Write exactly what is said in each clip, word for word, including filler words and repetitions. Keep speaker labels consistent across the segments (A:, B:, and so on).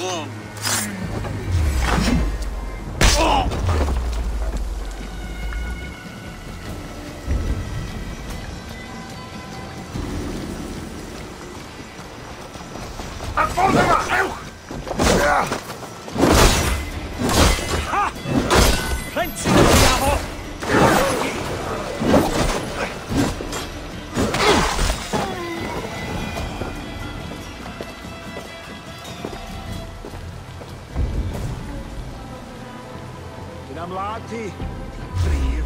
A: Amlati, Three.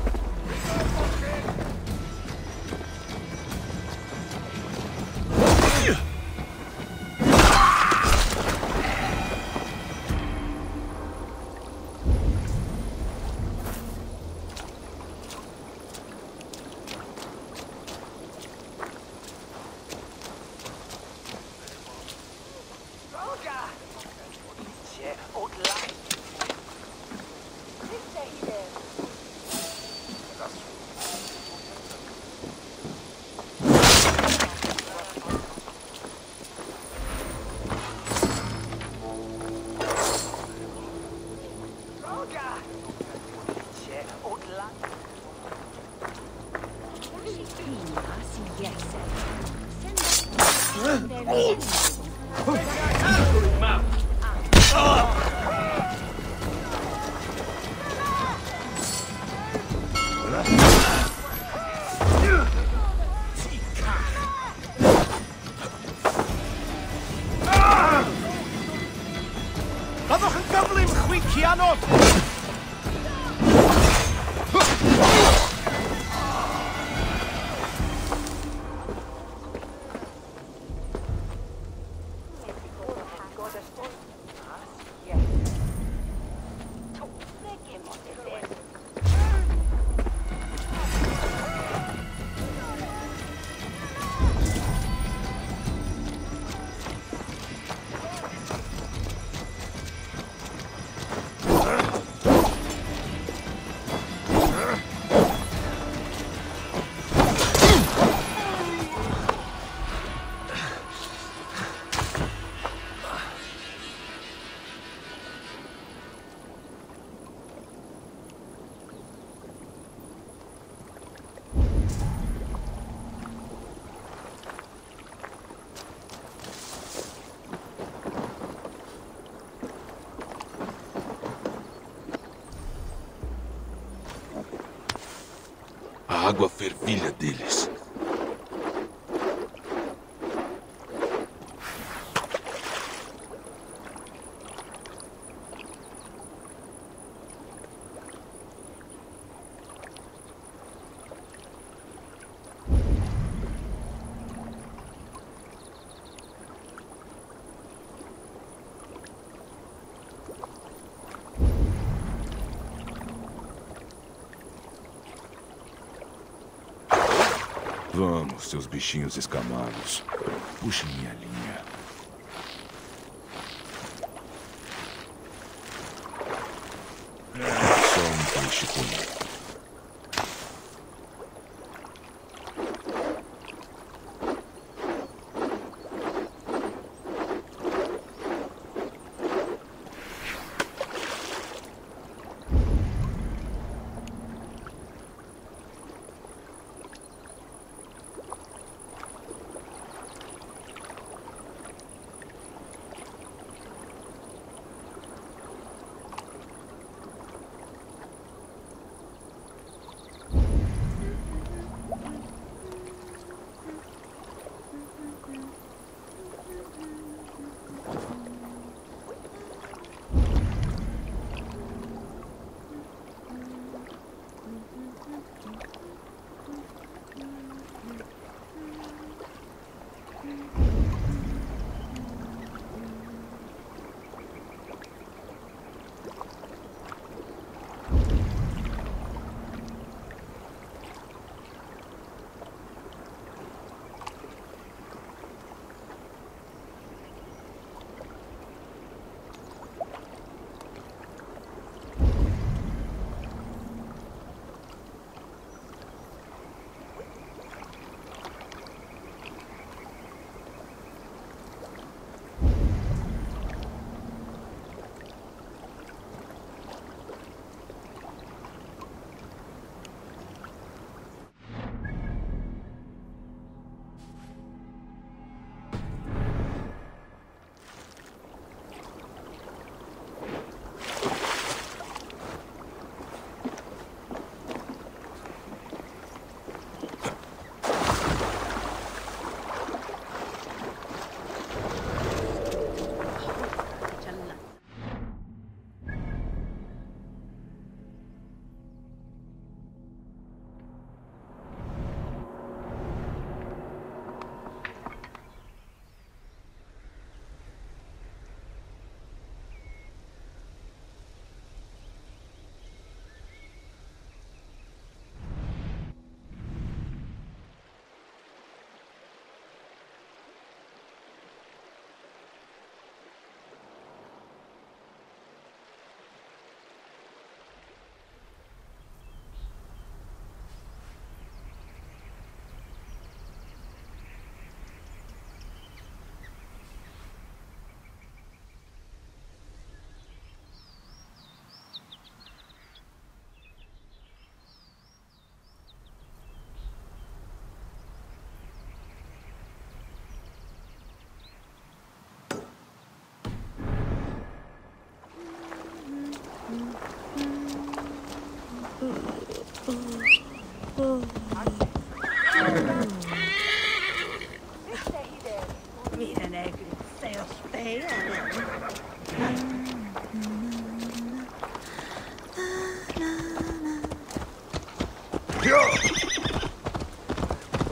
B: Byddwch yn gyflym chwicianod!
C: A água fervilha deles. Vamos, seus bichinhos escamados. Puxem minha linha. Só um peixe comum.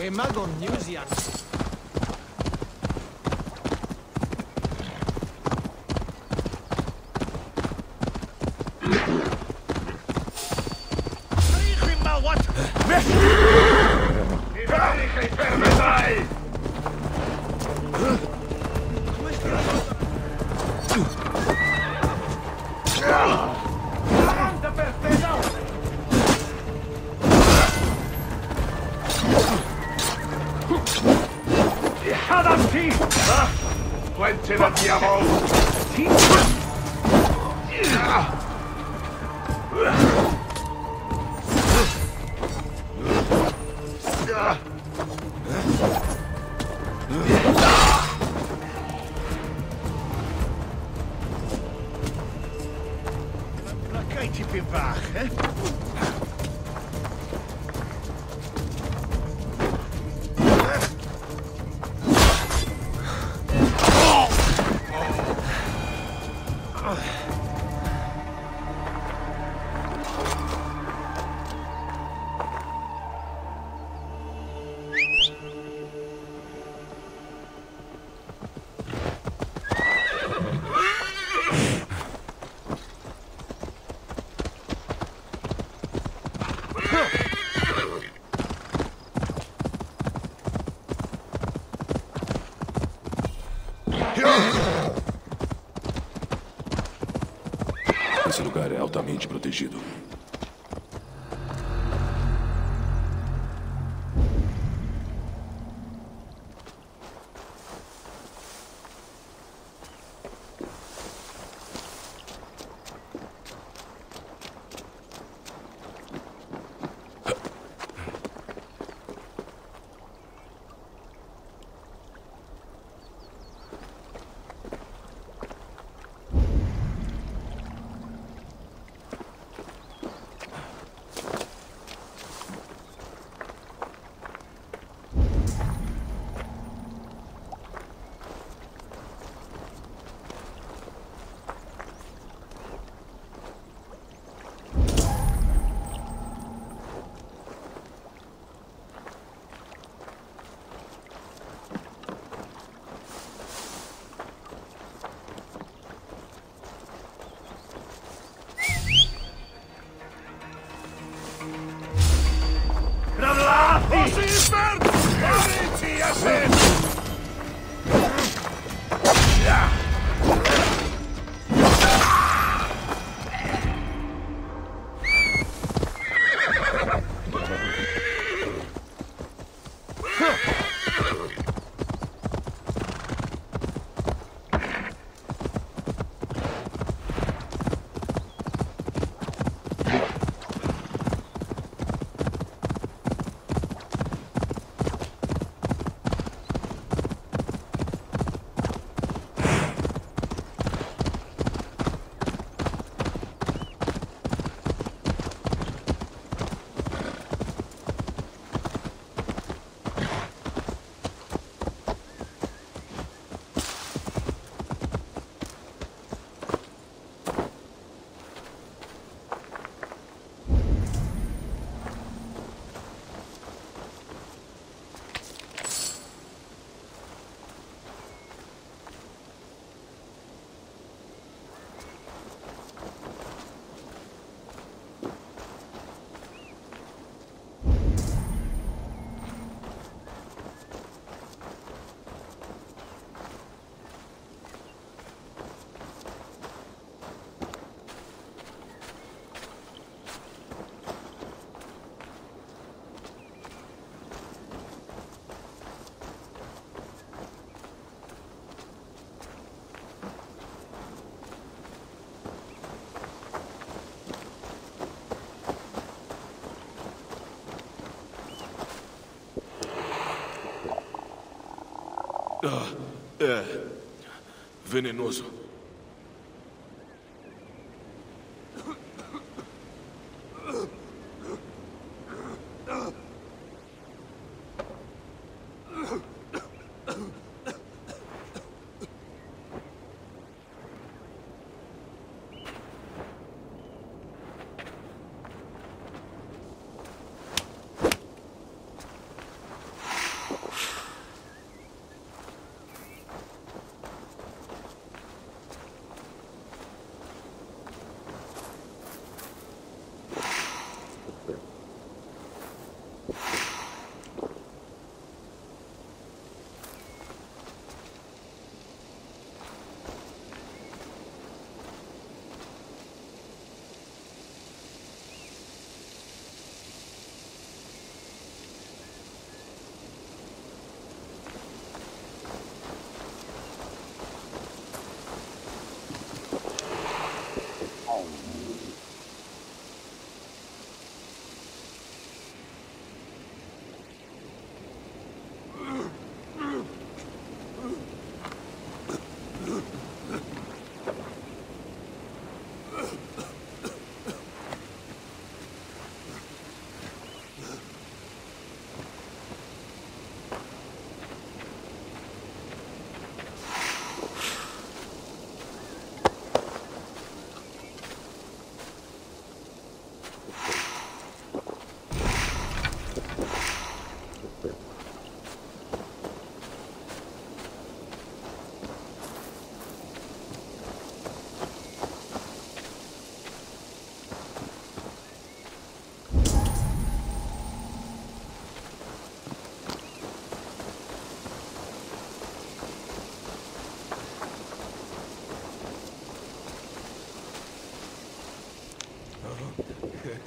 B: We magon Newsian.
C: Esse lugar é altamente protegido.
D: Ah, é. Venenoso.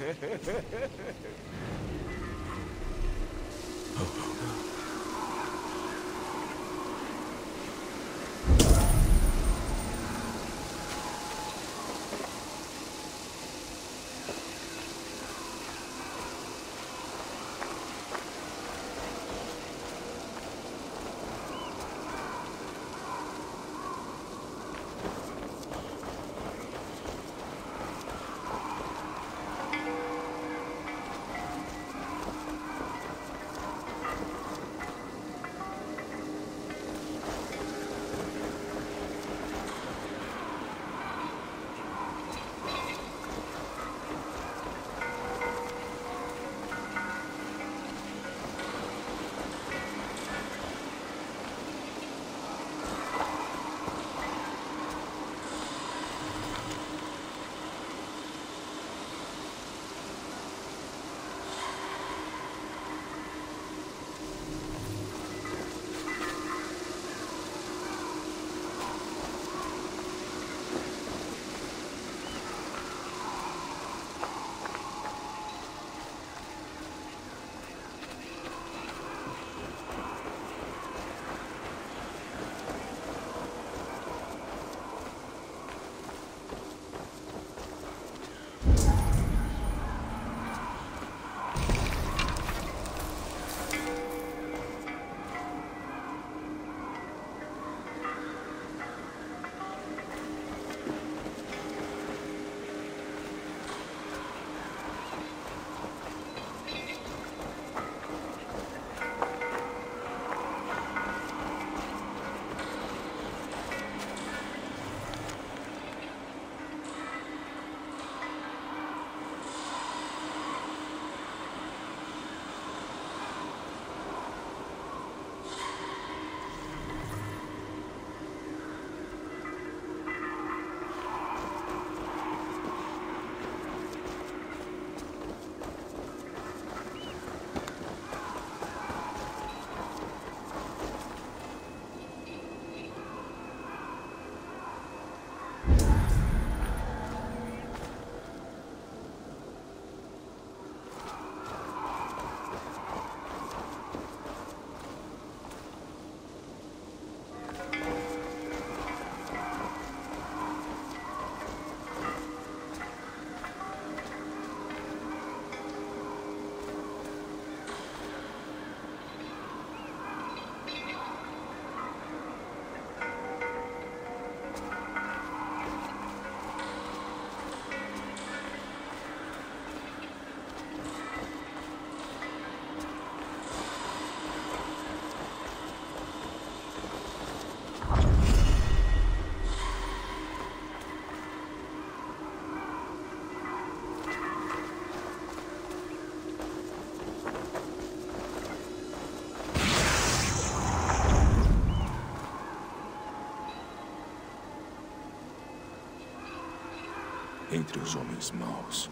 C: Entre os homens maus,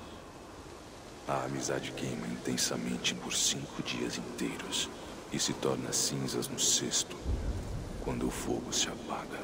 C: a amizade queima intensamente por cinco dias inteiros e se torna cinzas no sexto, quando o fogo se apaga.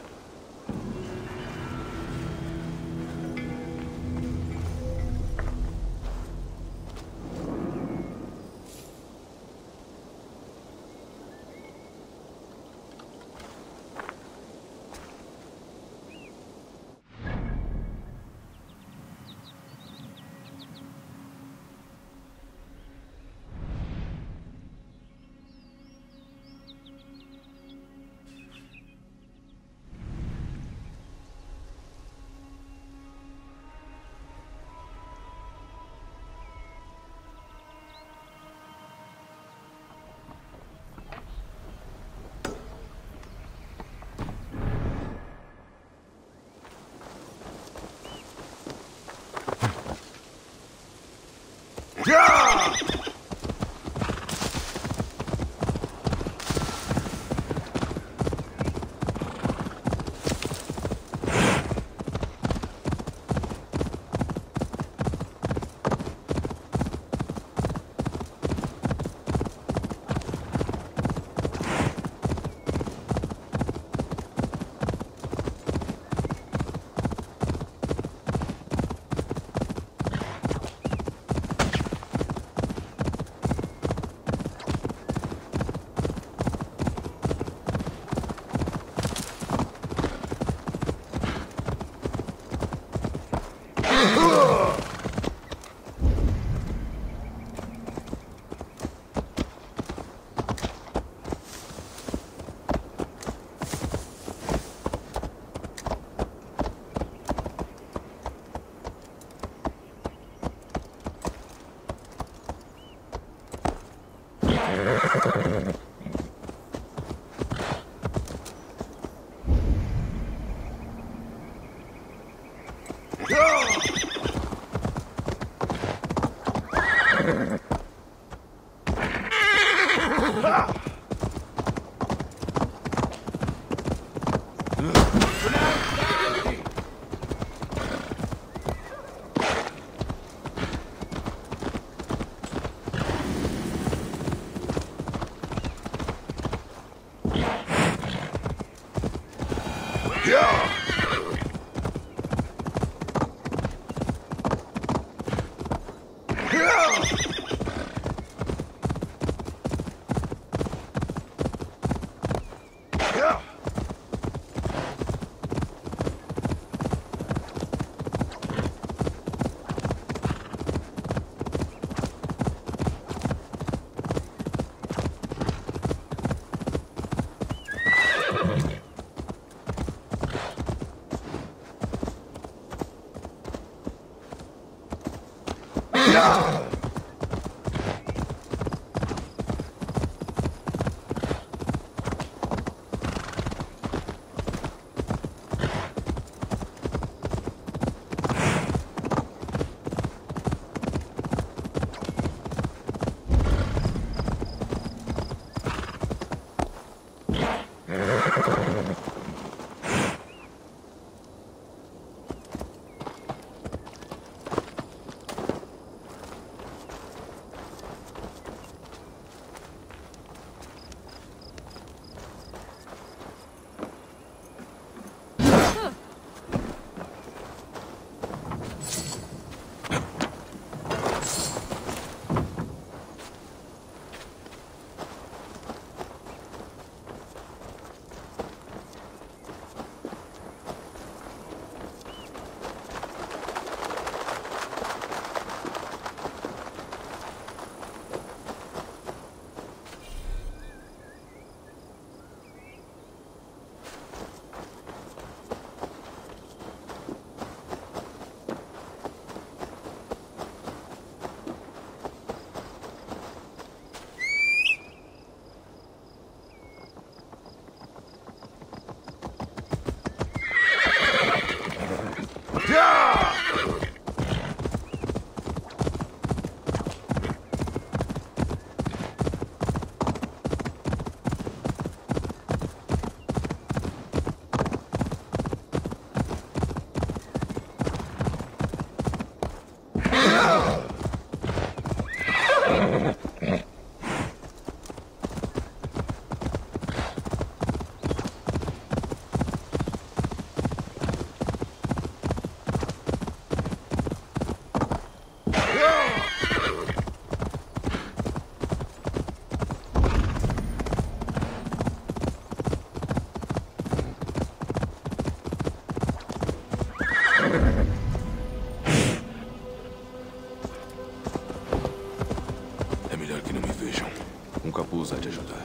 C: É melhor que não me vejam. Um capuz há de ajudar.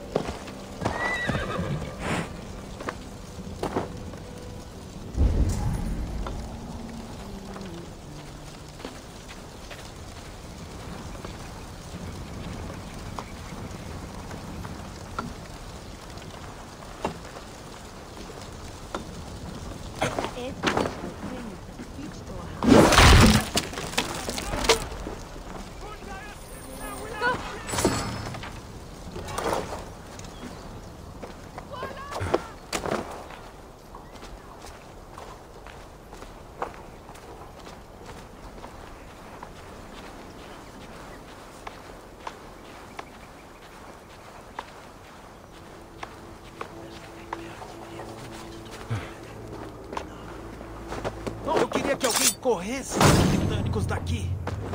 B: Eu queria que alguém corresse os britânicos daqui.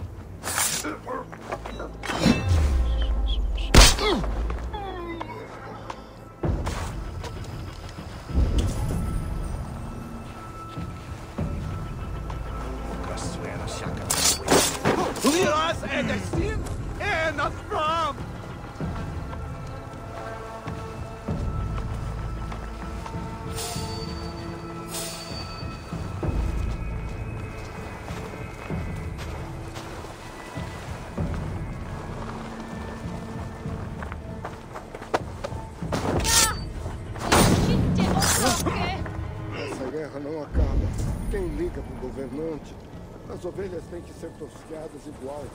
A: Was er das Sinn? Er not from!
E: Essa guerra não acaba. Quem liga pro governante? As ovelhas têm que ser tosqueadas igual.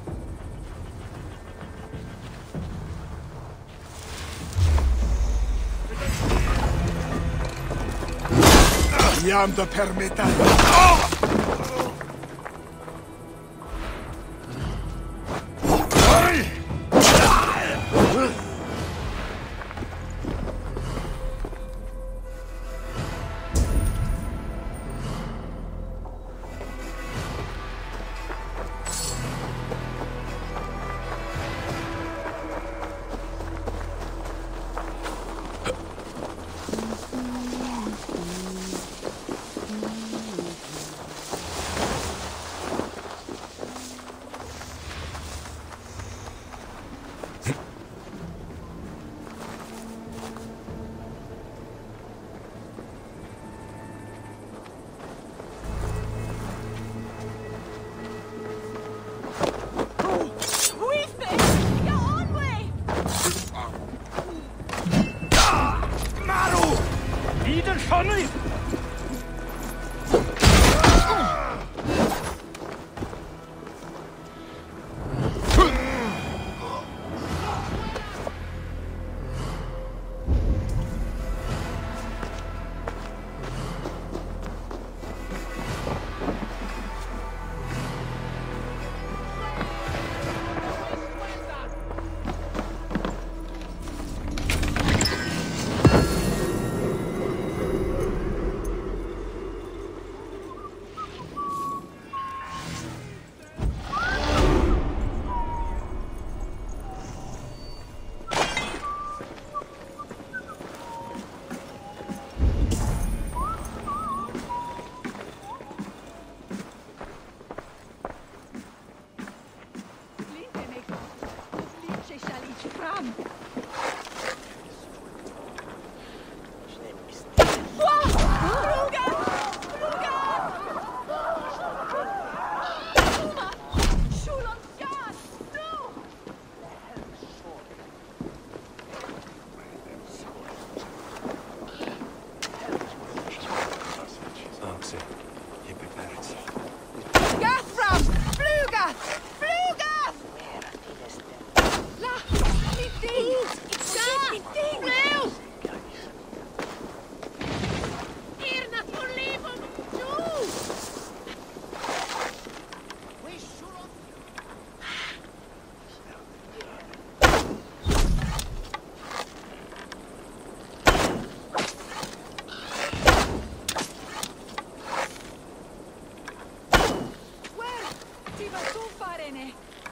A: Jam da permetta!
F: bene.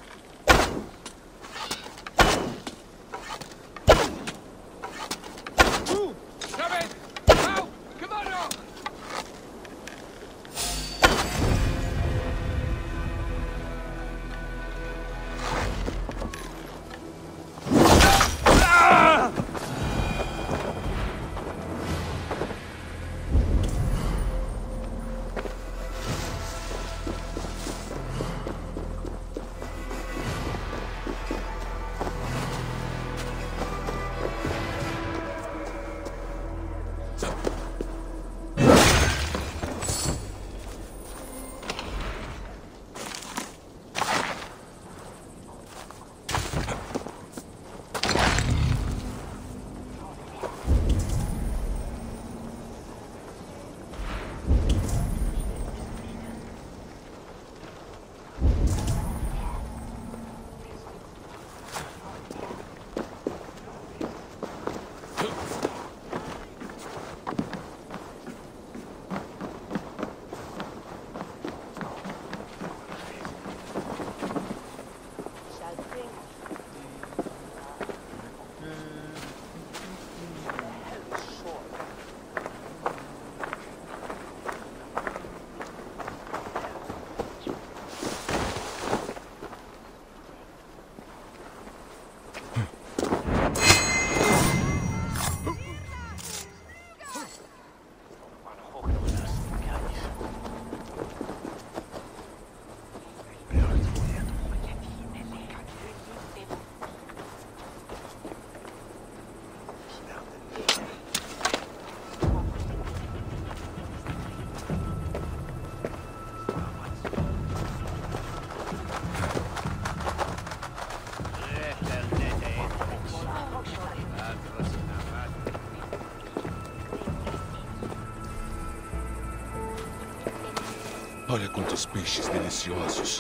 C: Olha quantos peixes deliciosos.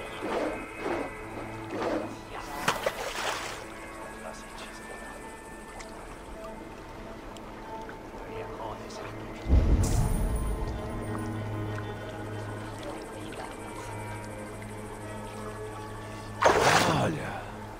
C: Olha.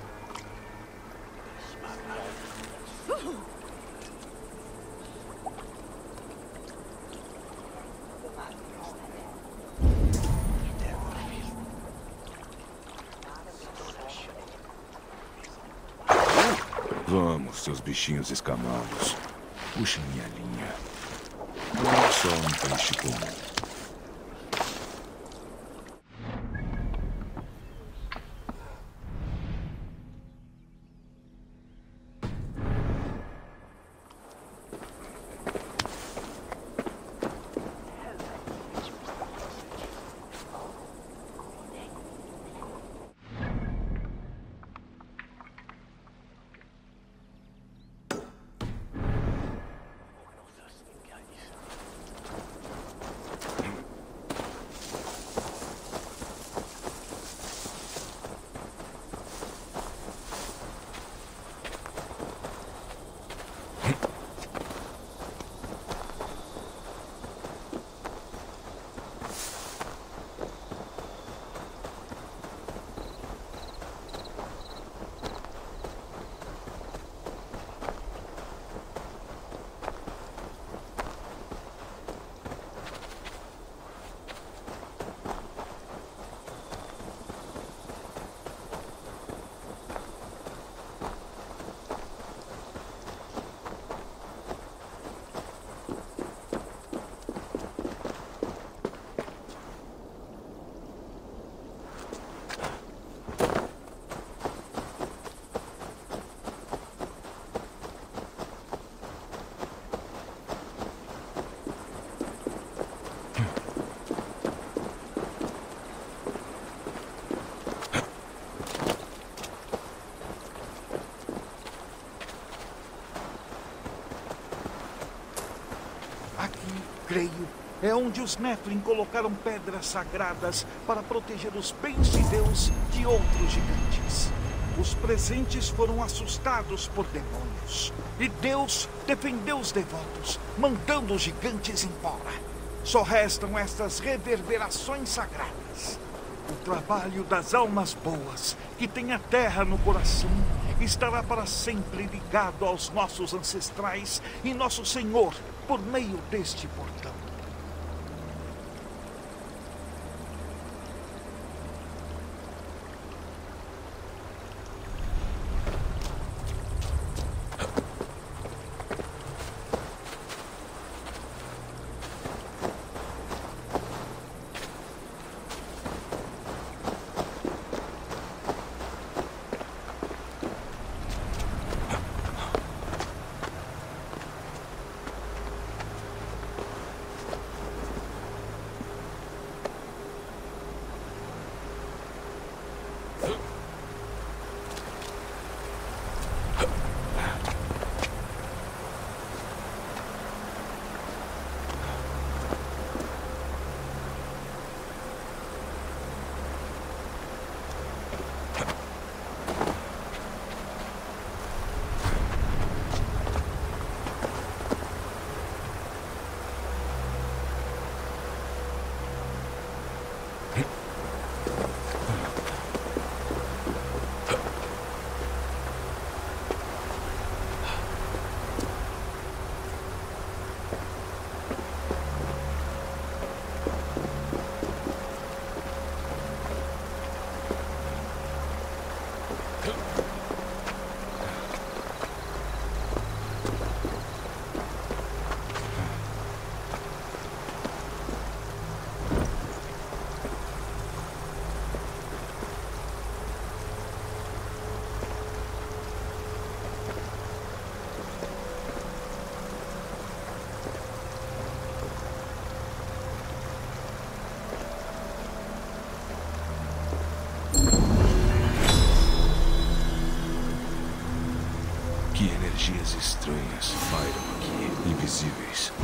C: Vamos, seus bichinhos escamados. Puxem minha linha. Não é só um peixe comum.
B: Creio, é onde os Nephilim colocaram pedras sagradas para proteger os bens de Deus de outros gigantes. Os presentes foram assustados por demônios, e Deus defendeu os devotos, mandando os gigantes embora. Só restam estas reverberações sagradas. O trabalho das almas boas, que tem a terra no coração, estará para sempre ligado aos nossos ancestrais e nosso Senhor por meio deste portão.
C: Que energias estranhas pairam aqui, invisíveis.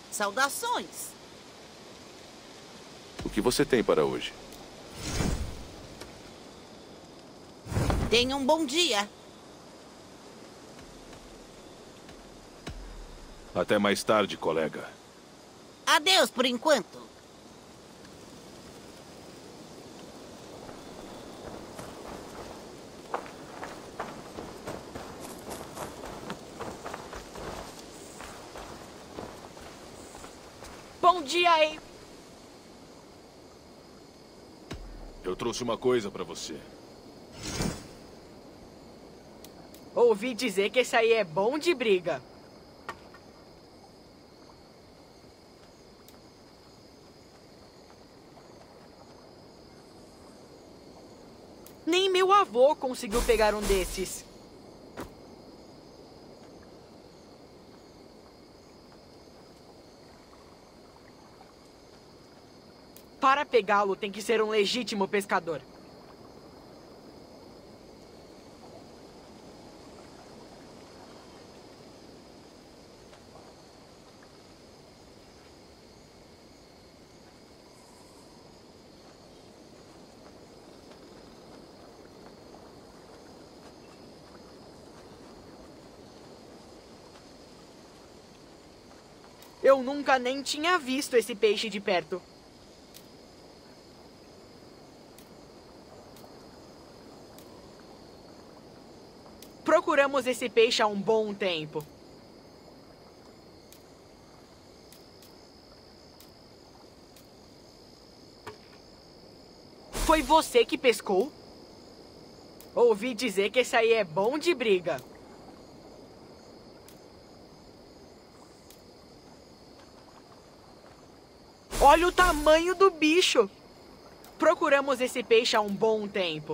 F: Saudações.
C: O que você tem para hoje?
F: Tenha um bom dia.
D: Até mais tarde, colega.
F: Adeus por enquanto.
G: Bom dia, aí.
D: Eu trouxe uma coisa pra você.
G: Ouvi dizer que esse aí é bom de briga. Nem meu avô conseguiu pegar um desses. Para pegá-lo, tem que ser um legítimo pescador. Eu nunca nem tinha visto esse peixe de perto. Procuramos esse peixe há um bom tempo. Foi você que pescou? Ouvi dizer que esse aí é bom de briga. Olha o tamanho do bicho! Procuramos esse peixe há um bom tempo.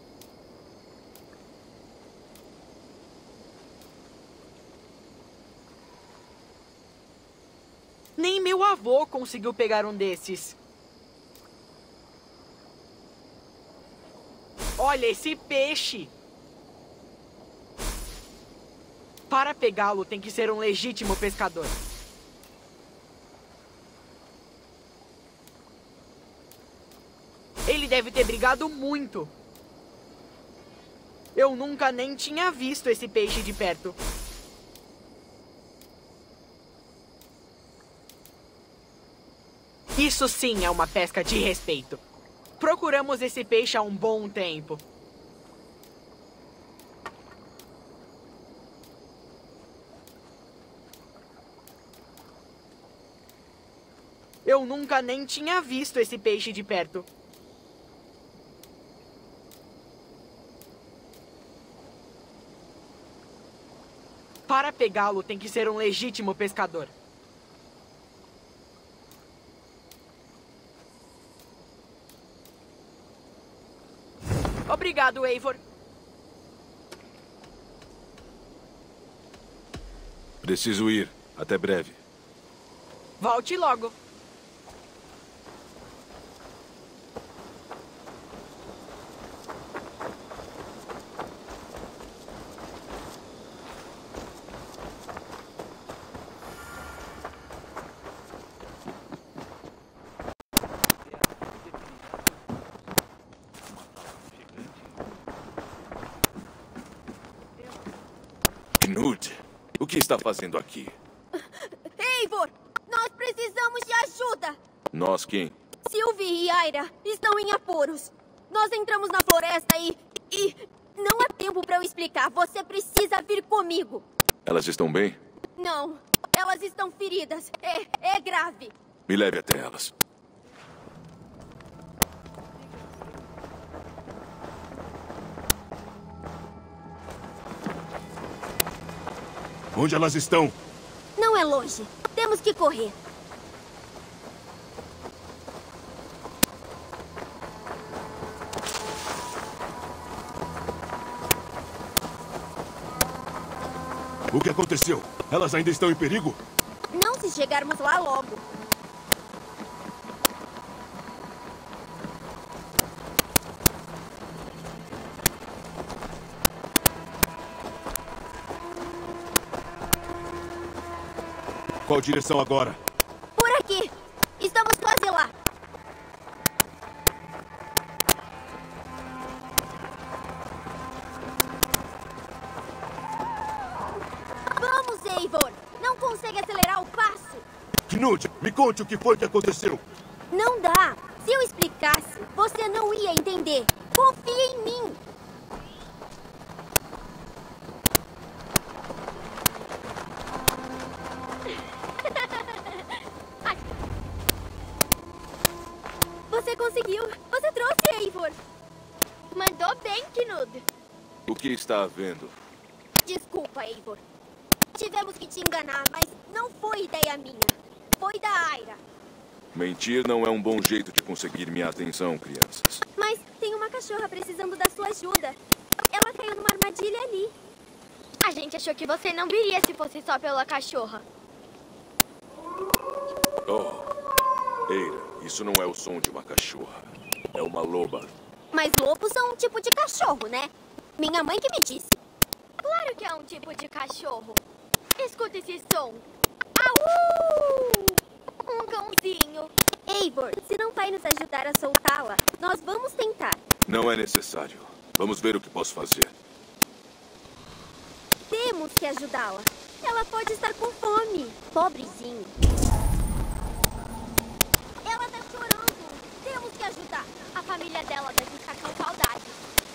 G: Nem meu avô conseguiu pegar um desses. Olha esse peixe! Para pegá-lo, tem que ser um legítimo pescador. Ele deve ter brigado muito. Eu nunca nem tinha visto esse peixe de perto. Isso sim é uma pesca de respeito. Procuramos esse peixe há um bom tempo. Eu nunca nem tinha visto esse peixe de perto. Para pegá-lo, tem que ser um legítimo pescador. Obrigado, Eivor.
D: Preciso ir. Até breve.
G: Volte logo.
C: Knut, o que está fazendo aqui?
H: Eivor, nós precisamos de ajuda.
C: Nós quem?
H: Sylvie e Aira estão em apuros. Nós entramos na floresta e... E... Não há tempo para eu explicar. Você precisa vir comigo.
C: Elas estão bem?
H: Não, elas estão feridas. É, é grave.
C: Me leve até elas.
D: Onde elas estão?
H: Não é longe. Temos que correr.
D: O que aconteceu? Elas ainda estão em perigo?
H: Não se chegarmos lá logo.
D: Qual direção agora?
H: Eivor! Não consegue acelerar o passo!
D: Knud, me conte o que foi que aconteceu.
H: Não dá! Se eu explicasse, você não ia entender. Confie em mim! Você conseguiu! Você trouxe, Eivor!
I: Mandou bem, Knud.
C: O que está havendo?
H: Desculpa, Eivor. Tivemos que te enganar, mas não foi ideia minha. Foi da Aira.
C: Mentir não é um bom jeito de conseguir minha atenção, crianças.
H: Mas tem uma cachorra precisando da sua ajuda. Ela caiu numa armadilha ali.
I: A gente achou que você não viria se fosse só pela cachorra.
C: Oh, Eira, isso não é o som de uma cachorra. É uma loba.
H: Mas lobos são um tipo de cachorro, né? Minha mãe que me disse.
I: Claro que é um tipo de cachorro. Escuta esse som. Au! Um cãozinho.
H: Eivor, se não vai nos ajudar a soltá-la, nós vamos tentar.
C: Não é necessário. Vamos ver o que posso fazer.
H: Temos que ajudá-la. Ela pode estar com fome. Pobrezinho. Ela tá chorando. Temos que ajudar.
I: A família dela deve estar com saudade.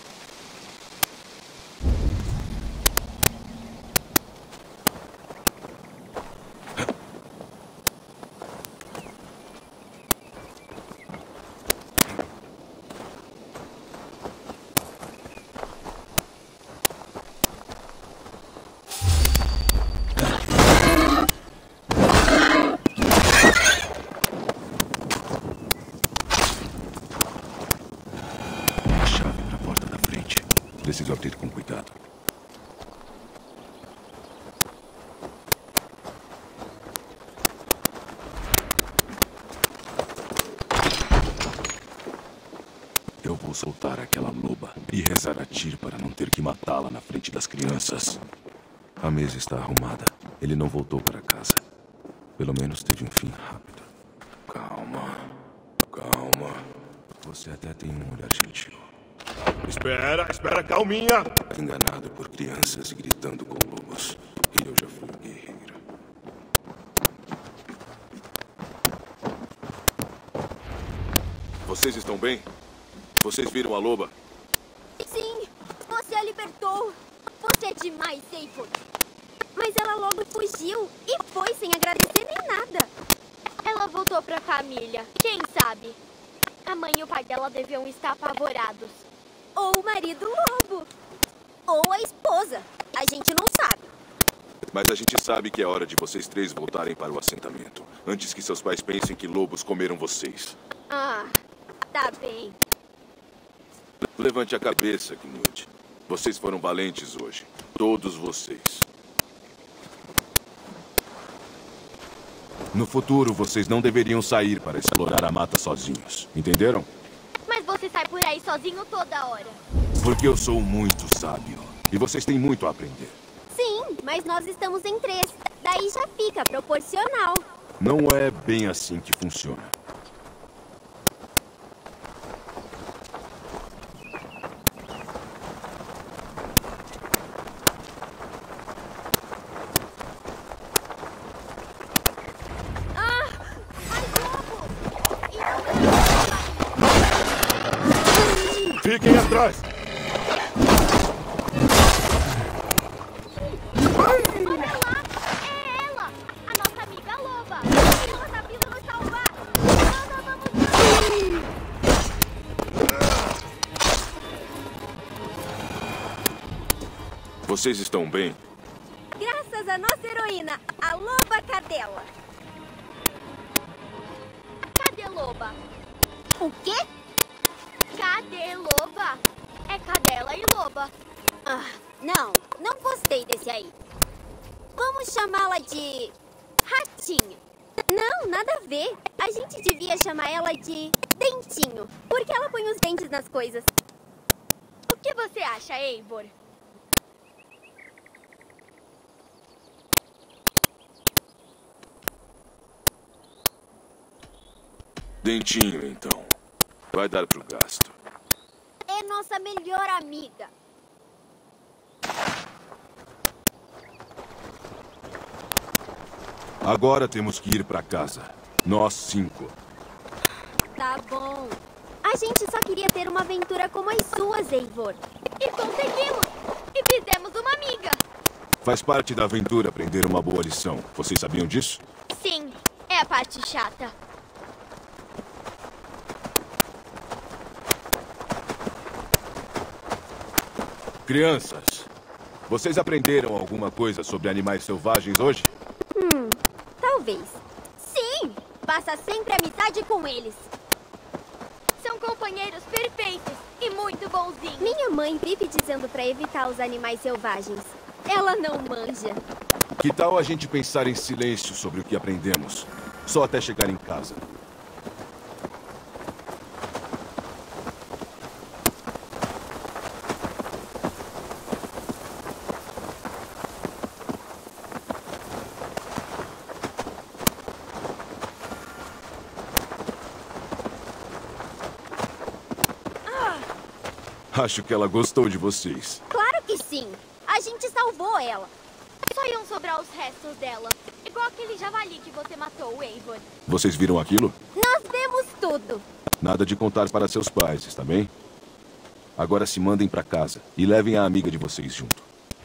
C: Preciso abrir com cuidado. Eu vou soltar aquela loba e rezar a Tyr para não ter que matá-la na frente das crianças. A mesa está arrumada. Ele não voltou para casa. Pelo menos teve um fim rápido. Calma. Calma. Você até tem um olhar gentil.
D: Espera, espera, calminha!
C: Enganado por crianças e gritando com lobos. E eu já fui um guerreiro. Vocês estão bem? Vocês viram a loba?
H: Sim, você a libertou. Você é demais, Eivor. Mas ela logo fugiu e foi sem agradecer nem nada.
I: Ela voltou pra família. Quem sabe? A mãe e o pai dela deviam estar apavorados.
H: Ou o marido lobo. Ou a esposa. A gente não sabe.
C: Mas a gente sabe que é hora de vocês três voltarem para o assentamento. Antes que seus pais pensem que lobos comeram vocês.
H: Ah, tá bem.
C: Levante a cabeça, Knud. Vocês foram valentes hoje. Todos vocês. No futuro, vocês não deveriam sair para explorar a mata sozinhos. Entenderam?
I: Mas você sai por aí sozinho toda hora.
C: Porque eu sou muito sábio. E vocês têm muito a aprender.
H: Sim, mas nós estamos em três. Daí já fica proporcional.
C: Não é bem assim que funciona.
D: Fiquem atrás!
I: Olha lá! É ela! A nossa amiga loba! Ela tá vindo nos salvar! Não, não, vamos!
C: Vocês estão bem?
H: Graças à nossa heroína, a loba cadela.
I: Cadê loba?
H: O quê?
I: Cadê loba? É cadela e loba.
H: Ah, não, não gostei desse aí. Vamos chamá-la de Ratinho. Não, nada a ver. A gente devia chamar ela de Dentinho, porque ela põe os dentes nas coisas.
I: O que você acha, Eivor?
C: Dentinho, então. Vai dar pro gasto.
H: É nossa melhor amiga.
D: Agora temos que ir pra casa. Nós cinco.
H: Tá bom. A gente só queria ter uma aventura como as suas, Eivor.
I: E conseguimos! E fizemos uma amiga!
D: Faz parte da aventura aprender uma boa lição. Vocês sabiam disso?
I: Sim, é a parte chata.
D: Crianças, vocês aprenderam alguma coisa sobre animais selvagens hoje?
H: Hum, talvez. Sim! Faça sempre amizade com eles.
I: São companheiros perfeitos e muito bonzinhos.
H: Minha mãe vive dizendo pra evitar os animais selvagens. Ela não manja.
D: Que tal a gente pensar em silêncio sobre o que aprendemos? Só até chegar em casa. Acho que ela gostou de vocês.
H: Claro que sim. A gente salvou ela.
I: Só iam sobrar os restos dela. Igual aquele javali que você matou, Eivor.
D: Vocês viram aquilo?
H: Nós vemos tudo.
D: Nada de contar para seus pais, está bem? Agora se mandem para casa e levem a amiga de vocês junto.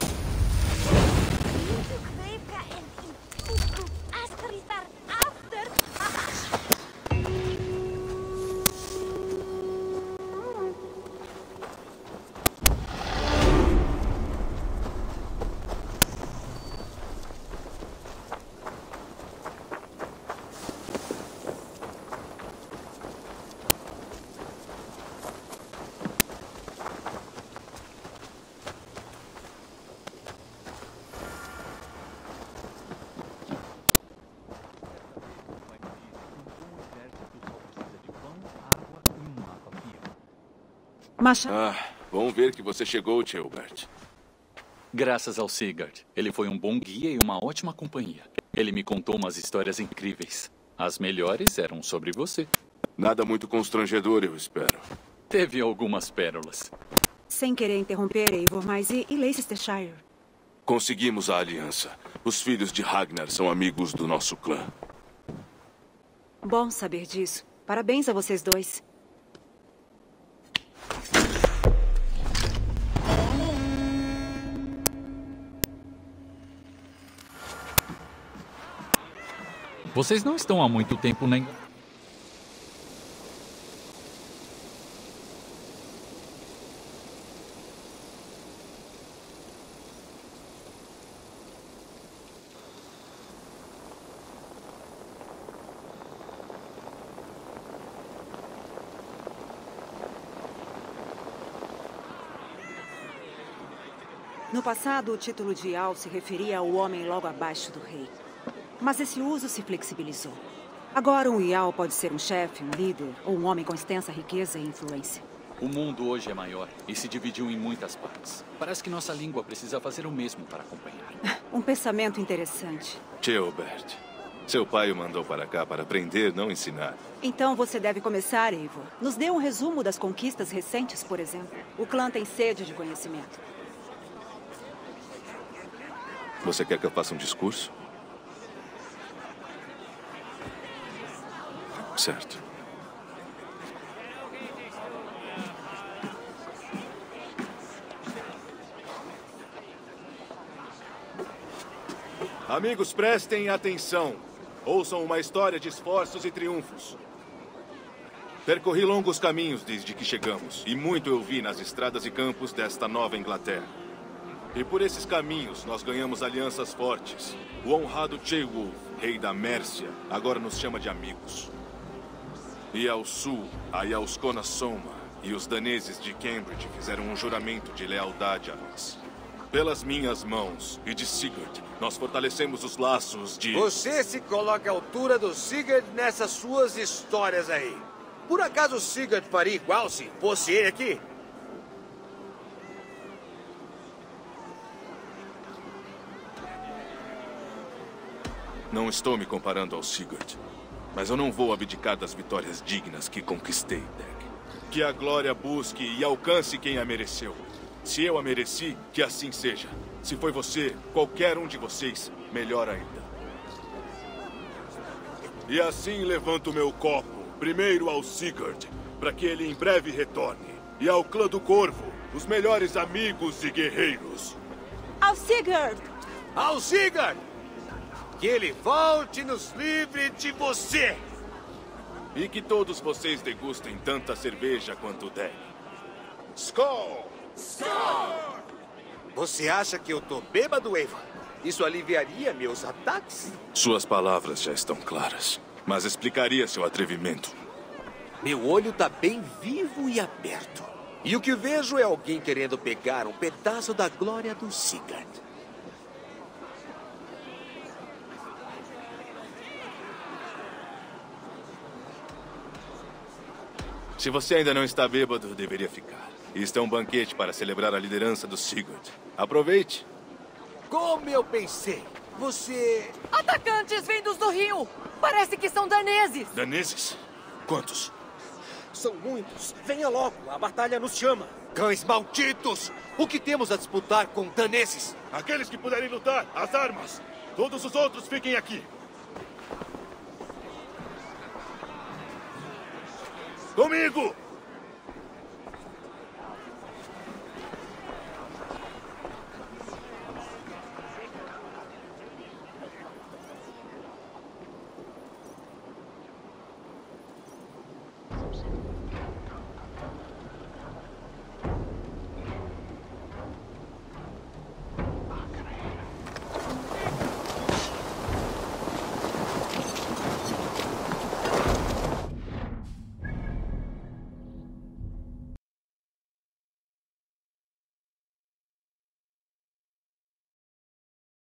C: Ah, bom ver que você chegou, Ceolbert.
J: Graças ao Sigurd. Ele foi um bom guia e uma ótima companhia. Ele me contou umas histórias incríveis. As melhores eram sobre você.
C: Nada muito constrangedor, eu espero.
J: Teve algumas pérolas.
K: Sem querer interromper, Eivor, mas e, e Leicestershire?
C: Conseguimos a aliança. Os filhos de Ragnar são amigos do nosso clã.
K: Bom saber disso. Parabéns a vocês dois.
J: Vocês não estão há muito tempo nem...
K: No passado, o título de Jarl se referia ao homem logo abaixo do rei. Mas esse uso se flexibilizou. Agora um Jarl pode ser um chefe, um líder ou um homem com extensa riqueza e influência.
J: O mundo hoje é maior e se dividiu em muitas partes. Parece que nossa língua precisa fazer o mesmo para acompanhar.
K: Um pensamento interessante.
C: Ceolbert, seu pai o mandou para cá para aprender, não ensinar.
K: Então você deve começar, Eivor. Nos dê um resumo das conquistas recentes, por exemplo. O clã tem sede de conhecimento.
C: Você quer que eu faça um discurso? Certo. Amigos, prestem atenção. Ouçam uma história de esforços e triunfos. Percorri longos caminhos desde que chegamos, e muito eu vi nas estradas e campos desta nova Inglaterra. E por esses caminhos nós ganhamos alianças fortes. O honrado Ceolwulf, rei da Mércia, agora nos chama de amigos. E ao sul, a Jarlskona Soma e os daneses de Cambridge fizeram um juramento de lealdade a nós. Pelas minhas mãos e de Sigurd, nós fortalecemos os laços de...
L: Você se coloca à altura do Sigurd nessas suas histórias aí. Por acaso o Sigurd faria igual se fosse ele aqui?
C: Não estou me comparando ao Sigurd. Mas eu não vou abdicar das vitórias dignas que conquistei, Dag. Que a glória busque e alcance quem a mereceu. Se eu a mereci, que assim seja. Se foi você, qualquer um de vocês, melhor ainda.
M: E assim levanto meu copo, primeiro ao Sigurd, para que ele em breve retorne. E ao clã do Corvo, os melhores amigos e guerreiros.
G: Ao Sigurd!
L: Ao Sigurd! Que ele volte e nos livre de você!
M: E que todos vocês degustem tanta cerveja quanto derem. Skål!
L: Skål! Você acha que eu tô bêbado, Eivor? Isso aliviaria meus ataques?
C: Suas palavras já estão claras, mas explicaria seu atrevimento.
L: Meu olho tá bem vivo e aberto. E o que vejo é alguém querendo pegar um pedaço da glória do Sigurd.
C: Se você ainda não está bêbado, deveria ficar. Isto é um banquete para celebrar a liderança do Sigurd. Aproveite.
L: Como eu pensei, você...
G: Atacantes vindos do rio! Parece que são daneses!
C: Daneses? Quantos?
L: São muitos. Venha logo, a batalha nos chama. Cães malditos! O que temos a disputar com daneses?
M: Aqueles que puderem lutar, as armas. Todos os outros fiquem aqui. Comigo!